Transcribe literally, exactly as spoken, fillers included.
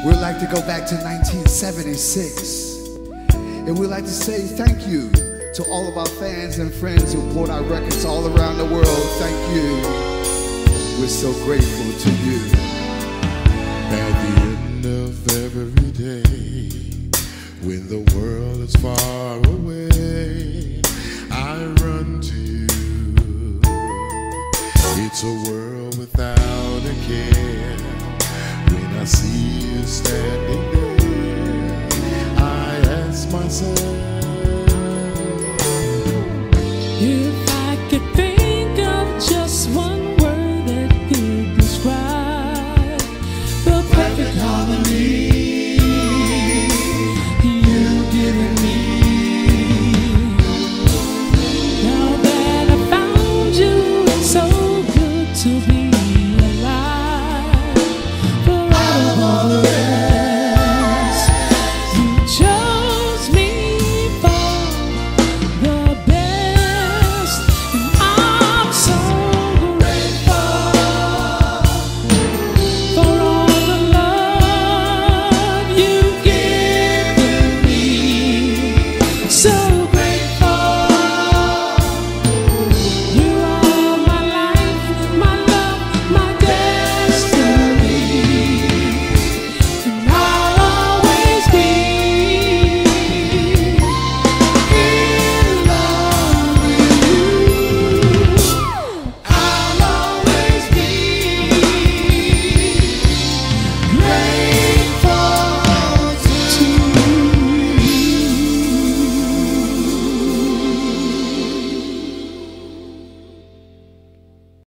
We'd like to go back to nineteen seventy-six, and we'd like to say thank you to all of our fans and friends who bought our records all around the world. Thank you. We're so grateful to you. At the end of every day, when the world is far away, I run to you. It's a world without a care. When I see you standing there, I ask myself,